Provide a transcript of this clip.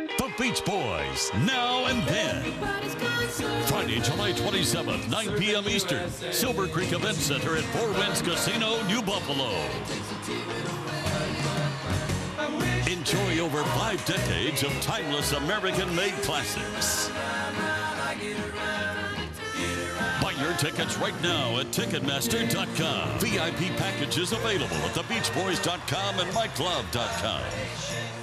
The Beach Boys, Now and Then. Friday, July 27th, 9 p.m. Eastern, Silver Creek Event Center at Four Winds Casino, New Buffalo. Enjoy over 5 decades of timeless American-made classics. Buy your tickets right now at Ticketmaster.com. VIP packages available at thebeachboys.com and myclub.com.